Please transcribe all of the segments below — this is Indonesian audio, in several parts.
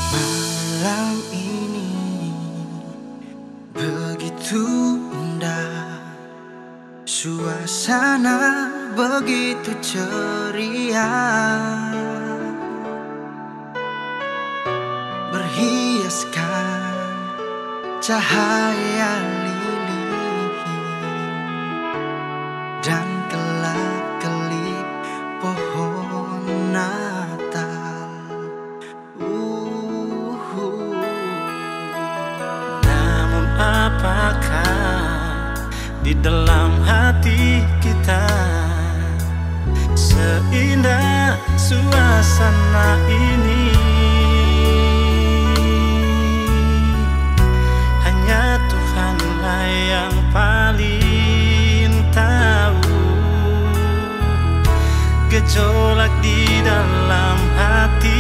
Malam ini begitu indah, suasana begitu ceria, berhiaskan cahaya lilin dan kelap-kelip pohon Natal. Namun apakah di dalam hati kita seindah suasana ini? Hanya Tuhanlah yang paling tahu gejolak di dalam hati.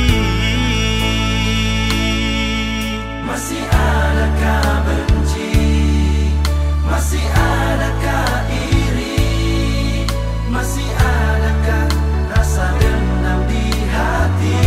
Masih adakah benci? Masih adakah iri? Masih adakah rasa dendam di hati?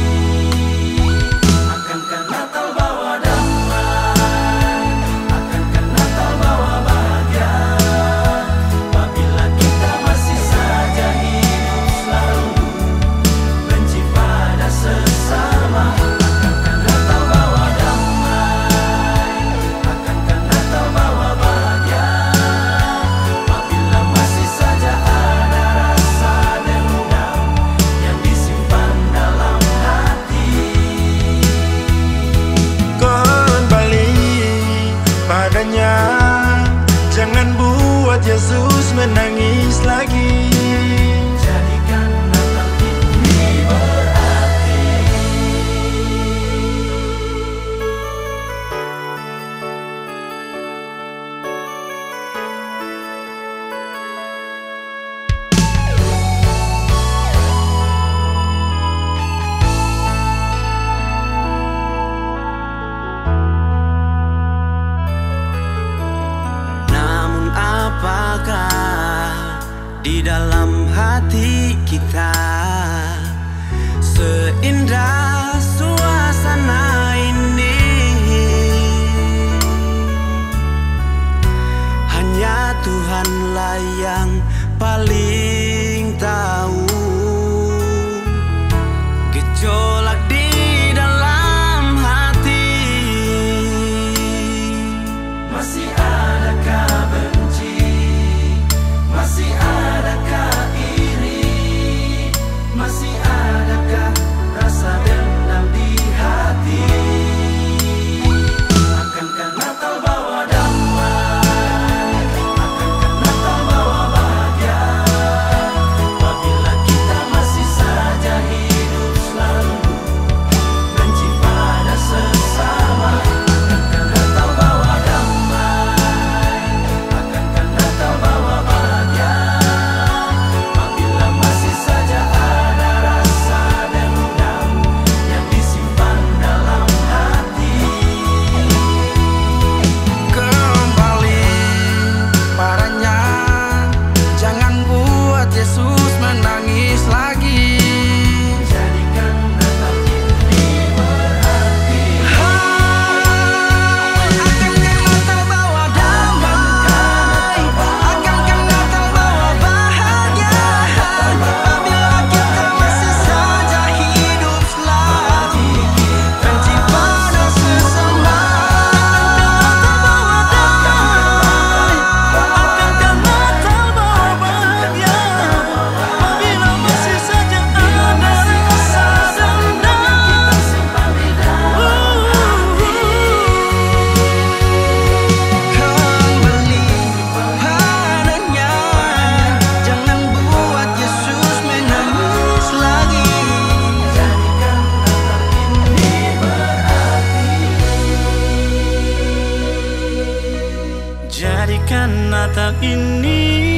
Akankah Natal bawa damai? Akankah Natal bawa bahagia? Apabila kita masih saja hidup selalu benci pada sesama. Akankah Natal bawa damai? Akankah Natal bawa bahagia? Apabila masih saja ada rasa dendam yang disimpan dalam hati. Kembali padanya, jangan buat Yesus menangis lagi. Jadikan Natal ini berarti. Namun apakah di dalam hati kita seindah suasana ini? Hanya Tuhanlah yang paling tahu gejolak di dalam hati. Masih adakah benci? Masih adakah iri? Masih adakah rasa dendam di hati? Akankah Natal bawa damai? Akankah Natal bawa bahagia? Apabila kita masih saja hidup selalu benci pada sesama. Akankah Natal bawa damai? Akankah Natal bawa bahagia? Apabila masih saja ada rasa dendam yang disimpan dalam hati. Kembali padanya, jangan buat Yesus menangis lagi. Jadikan Natal ini berarti. Akankah Natal bawa damai? Akankah Natal bawa bahagia? Apabila kita masih saja hidup selalu benci pada sesama. Akankah Natal bawa bahagia? Apabila masih saja ada rasa dendam. Kembali padanya, jangan buat Yesus menangis lagi. Jadikan Natal ini berarti. Jadikan Natal ini